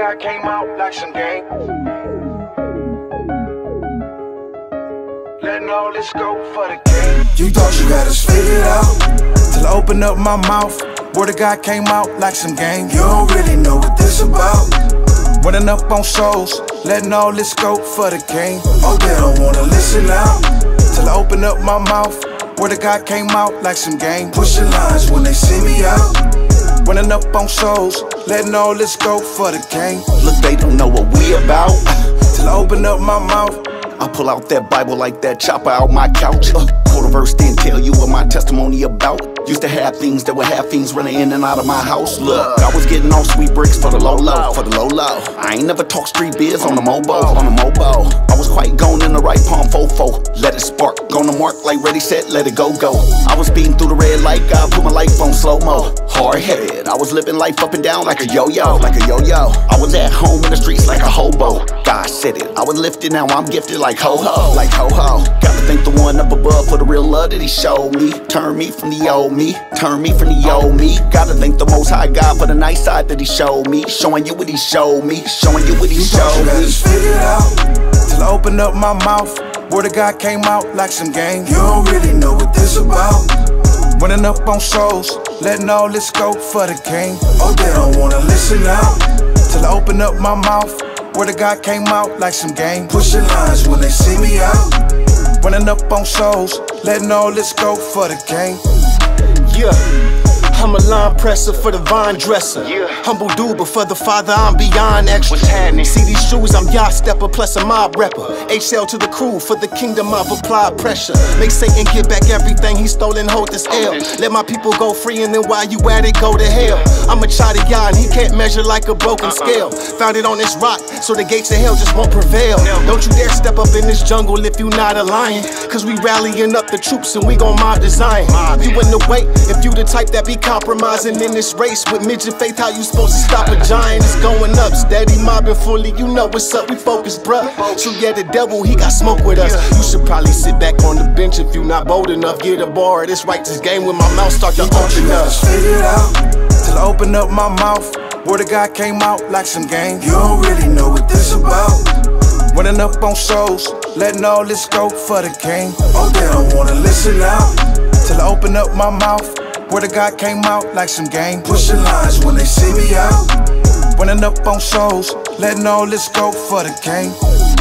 God came out like some game. Letting all this go for the game. You thought you had us figured out, till I opened up my mouth. Word of God came out like some game. You don't really know what this about. Running up on souls, letting all this go for the game. Oh, they don't wanna listen now, till I open up my mouth. Word of God came out like some game. Pushing lines when they see me out. Running up on souls, letting all this go for the game. Look, they don't know what we about. Till I open up my mouth. I pull out that Bible like that chopper out my couch. Quote a verse, then tell you what my testimony about. Used to have things that were half fiends running in and out of my house. Look, I was getting all sweet bricks for the low low, for the low low. I ain't never talk street biz on the mobo, on the mobo. I was quite gone in the right palm fofo. Let it spark, gonna mark like ready set, let it go go. I was speeding through the red light, God put my life on slow mo. Hard headed, I was living life up and down like a yo-yo, like a yo-yo. I was at home in the streets like a hobo. God said it, I was lifted, now I'm gifted like ho-ho, like ho-ho. Gotta thank the one up above for the real love that he showed me. Turn me from the old me, turn me from the old me. Gotta thank the most high God for the nice side that he showed me. Showing you what he showed me, showing you what he showed me. You figured out, till I opened up my mouth. Word of God came out like some game. You don't really know what this about. Running up on souls, letting all this go for the game. Oh, they don't wanna listen now, till I open up my mouth. Word of God came out like some game. Pushing lines when they see me out. Running up on souls, letting all this go for the game. Yeah, I'm a line presser for the vine dresser. Humble dude, but for the Father I'm beyond extra. See these shoes, I'm yacht stepper plus a mob rapper. HL to the crew, for the kingdom I've applied pressure. Make Satan get back everything he stole and hold this L. Let my people go free and then while you at it, go to hell. I'm a child of God and he can't measure like a broken scale. Found it on this rock, so the gates of hell just won't prevail. Don't you dare step up in this jungle if you not a lion, cause we rallying up the troops and we gon' mob design. You in the way, if you the type that be compromising in this race with midget faith, how you supposed to stop a giant? It's going up, steady mobbing fully, you know what's up, we focus, bruh. So yeah, the devil, he got smoke with us. You should probably sit back on the bench if you not bold enough. Get a bar of this righteous game when my mouth start to open up. Figured out, till I open up my mouth. Word of God came out like some game. You don't really know what this about. Running up on souls, letting all this go for the game. Oh, they don't wanna listen now, till I open up my mouth. Word of God came out like some game. Pushing lines when they see me out. Running up on souls, letting all this go for the game.